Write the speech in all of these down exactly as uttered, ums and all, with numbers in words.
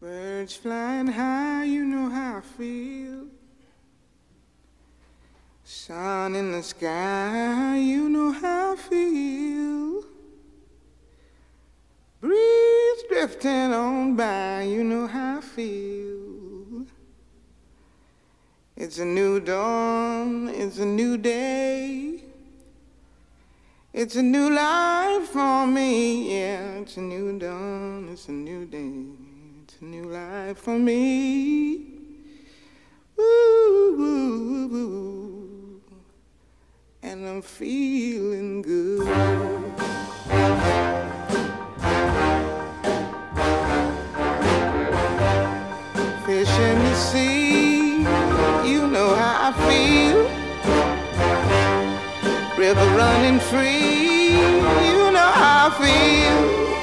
Birds flying high, you know how I feel. Sun in the sky, you know how I feel. Breeze drifting on by, you know how I feel. It's a new dawn, it's a new day. It's a new life for me, yeah. It's a new dawn, it's a new day. It's a new life for me. Ooh, ooh, ooh, ooh. And I'm feeling good. Fish in the sea, you know how I feel. River running free, you know how I feel.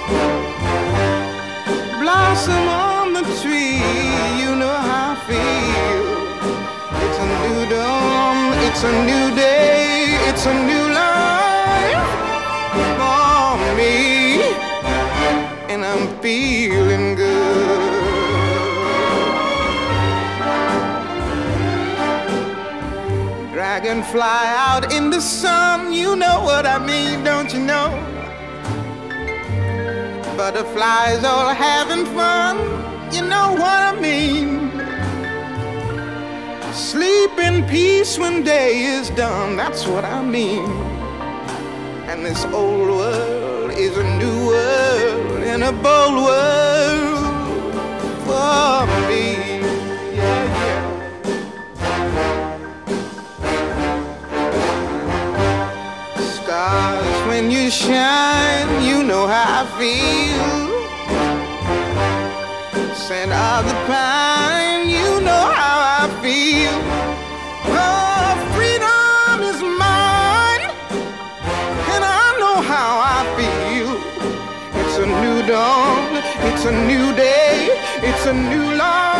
Blossom on the tree, you know how I feel. It's a new dawn, it's a new day, it's a new life for me, and I'm feeling good. Dragonfly out in the sun, you know what I mean, don't you know? Butterflies all having fun, you know what I mean. Sleep in peace when day is done, that's what I mean. And this old world is a new world and a bold world for me. Yeah, yeah. Stars, when you shine, you know how I feel. Scent of the pine, you know how I feel. Oh, freedom is mine, and I know how I feel. It's a new dawn, it's a new day, it's a new life.